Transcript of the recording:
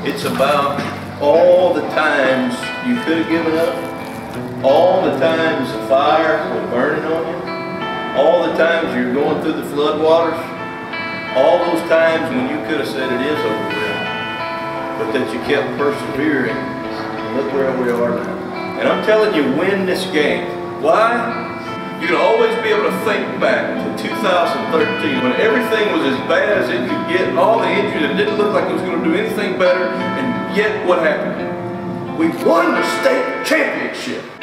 It's about all the times you could have given up, all the times the fire was burning on you, all the times you're going through the floodwaters, all those times when you could have said it is over with, but that you kept persevering. And look where we are now. And I'm telling you, win this game. Why? You'll always be able to think back to 2013 when everything was as bad as it could get, all the injuries, it didn't look like it was going to do anything better, and yet what happened? We won the state championship.